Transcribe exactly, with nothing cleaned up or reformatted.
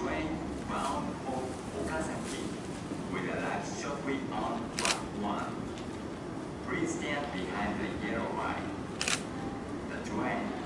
train bound for Okazaki with a light shortly on track one. Please stand behind the yellow line. The train